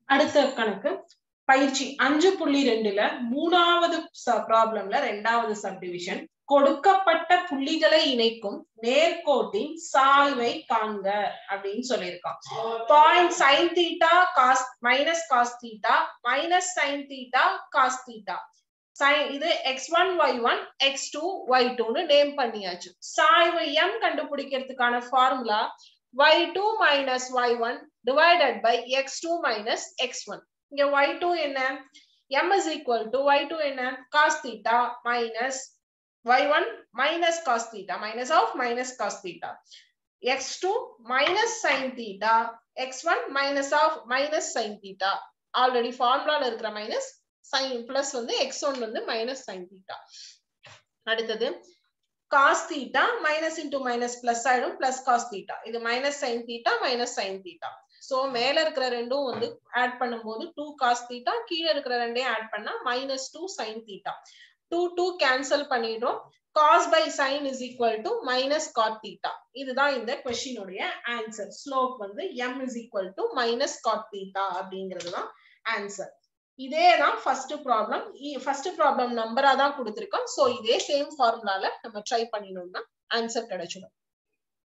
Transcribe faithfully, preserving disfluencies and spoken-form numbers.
அடுத்த கணக்கு பயிற்சி அஞ்சு புள்ளி ரெண்டுல மூணாவது ப்ராப்ளம்ல ரெண்டாவது சப்டிவிஷன் கொடுக்கப்பட்ட புள்ளிகளை இணைக்கும் நேர்கோட்டின் சாய்வை காண்க அப்படின்னு சொல்லியிருக்கான். Point sine theta cos minus cos theta minus sine theta cos theta இது X one Y one X two Y டூன்னு நேம் பண்ணியாச்சு. சாய்வு எம் கண்டுபிடிக்கிறதுக்கான formula y two minus y one divided by x two minus x one. இங்க y two என்ன? m is equal to y two என்ன? cos theta minus y one minus cos theta minus of minus cos theta. x two minus sin theta x one minus of minus sin theta. Already formula இருக்கிற minus sin plus வந்து x one வந்து minus sin theta. அடுத்தது cos theta minus into minus plus ஆயிடும் plus cos theta. இது minus sin theta minus sin theta. So மேல இருக்கிற ரெண்டும் வந்து ஆட் பண்ணும்போது two cos theta, கீழ இருக்கிற ரெண்டையும் ஆட் பண்ணா minus two sin theta. two two cancel பண்ணிடுறோம். cos by sin is equal to minus cot theta. இதுதான் இந்த question உடைய answer. Slope வந்து m is equal to minus cot theta அப்படிங்கிறதுதான் answer. இதே தான் ஃபர்ஸ்ட் ப்ராப்ளம். ஃபர்ஸ்ட் ப்ராப்ளம் நம்பரா தான் கொடுத்திருக்கோம். சோ இதே சேம் ஃபார்முலால நம்ம ட்ரை பண்ணினோம்னா ஆன்சர் கிடைச்சிடும்.